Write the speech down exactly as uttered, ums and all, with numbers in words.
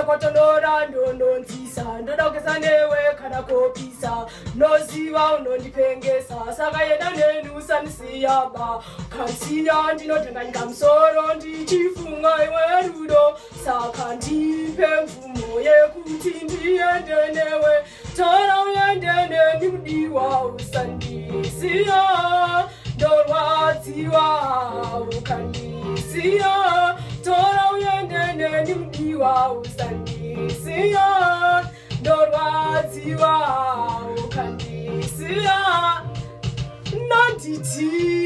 kotonora ndononzisa ndodokesa newe kana kopisa noziva unondipengesa saka yenda nenu usanisiyaba kansiya ndinotenga nyika musoro ndichifunga iwe rudo saka ndipe mvumo yekuti ndiende newe Tora Uende Neni mudiwa usandisiya ndorwadziwa ukandisiya Tora Uende Neni mudiwa usandisiya ndorwadziwa ukandisiya nanditi